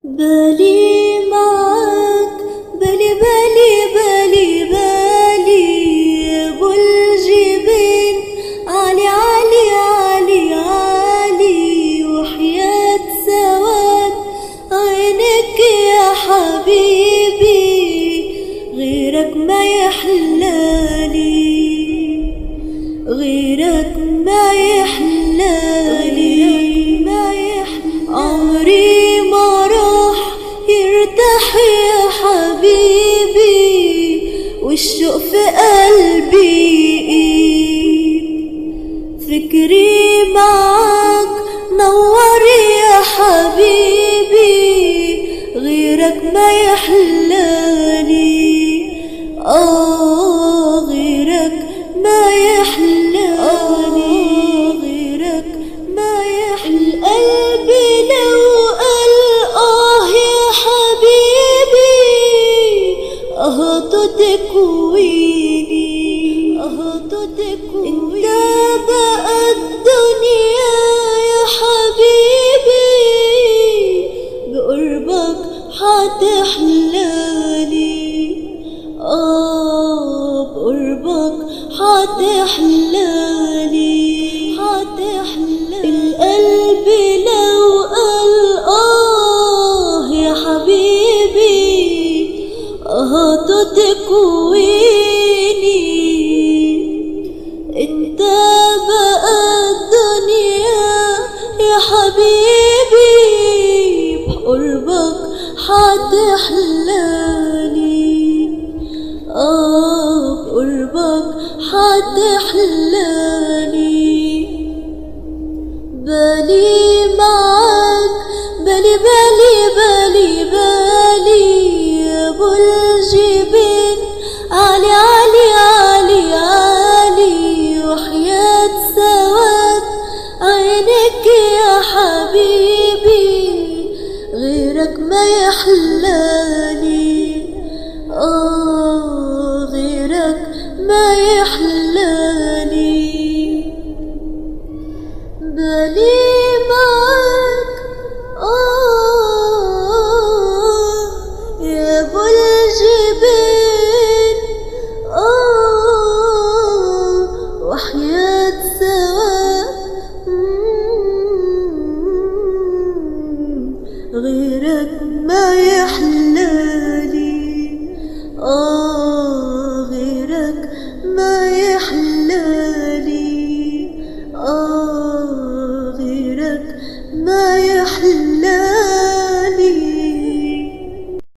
بالي معاك، بالي ابو الجبين، علي علي علي علي، وحياة سواد عينك يا حبيبي، غيرك ما يحلالي، غيرك ما يحلالي، عمري ما راح يرتاح يا حبيبي، والشوق في قلبي إيد، فكري معاك نور يا حبيبي، غيرك ما يحلالي، غيرك ما يحلالي، غيرك ما يحلالي. قلبي لو قال يا حبيبي، تكويني، انت بقى الدنيا يا حبيبي، بقربك حتحلالي، بقربك حتحلالي، القلب لو قال يا حبيبي، تكويني، انت بقى الدنيا يا حبيبي، بقربك حتحلالي، بقربك حتحلالي. بالي معاك، بالي ابو الجبين، علي علي علي علي، وحياة سواد عينك يا حبيبي، غيرك ما يحلالي، غيرك ما يحلالي. بالي معاك يا ابو الجبين، وحياة سواد غيرك ما يحلالي،